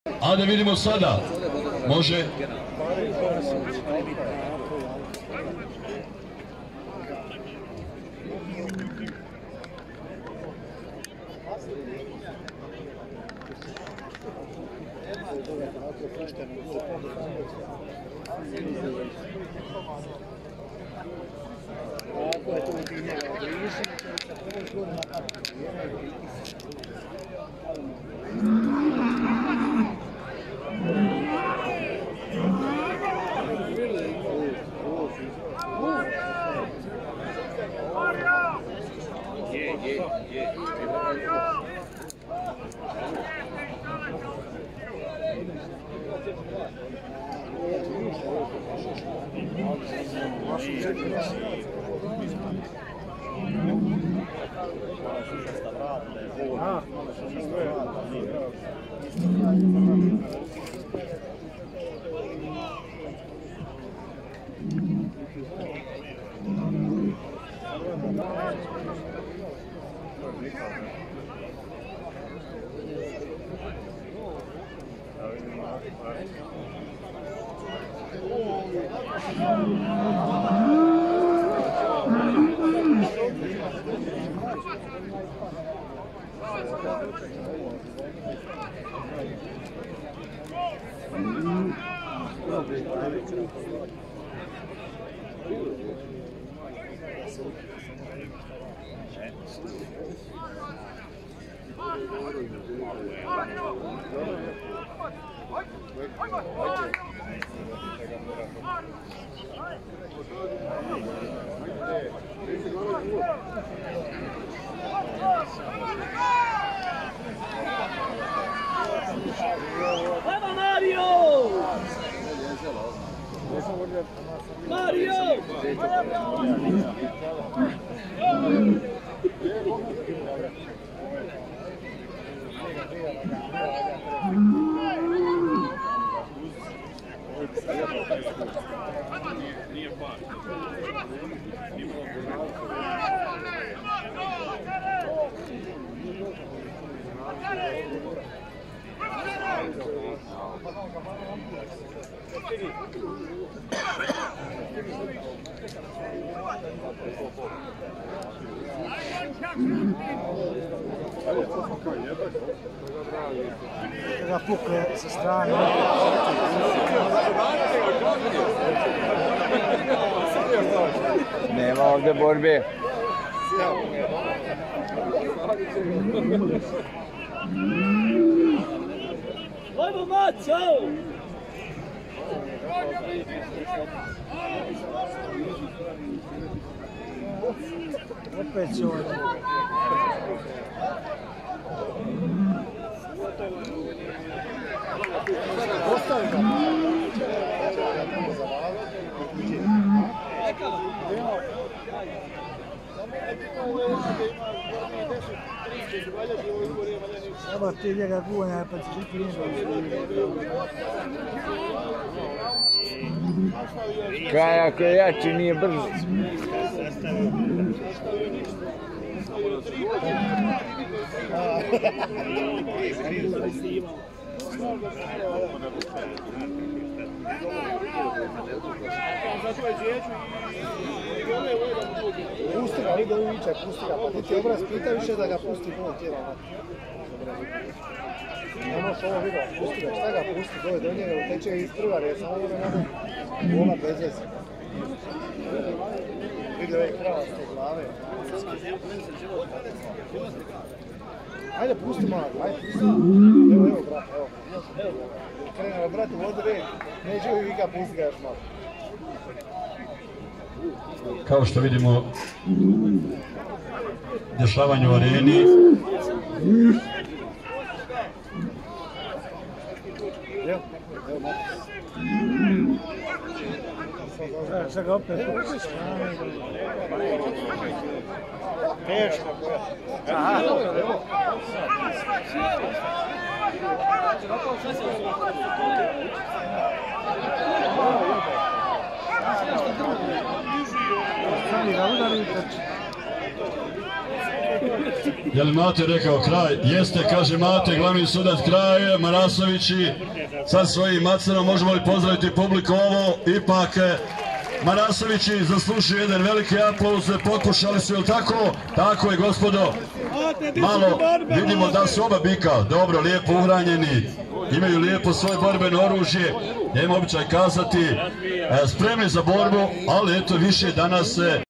A da vidimo sada. Može. Da pukne sa strane. Nema ovdje borbe. Ajmo Maco! Opet će ovdje. Ostavi ga. Samo ti njega guvanja, pa ćeš biti Kaj ako je jači, nije brzo. Pusti ga, ide u vičaj, pusti ga, pa ti obraz pita više da ga pusti puno tijela. Ono što ovo vidio, pusti ga, šta ga pusti, dole do njega, uteče iz prva, jer samo ono nema bola bez veze. Vidio je krava s te glave. Ajde, pusti malo, ajde, pusti. Evo, brat, evo. Krenemo, brat, u vodu red, neće uvijek vika, pusti ga još malo. Kao što vidimo, dešavanje u areni. Evo, sad ga opet pustiš. Teško. Aha, evo. Sami ga udari i trči. Je li Mate rekao kraj? Jeste, kaže Mate, glavni sudac kraj, Marasovići sa svojim macanom. Možemo li pozdraviti publiku ovo? Ipak Marasovići zaslušuju jedan veliki aplauz, pokušali su, je li tako? Tako je, gospodo. Malo vidimo da su oba bika dobro, lijepo uhranjeni, imaju lijepo svoje borbeno oružje, nema običaj kazati, spremni za borbu, ali eto više danas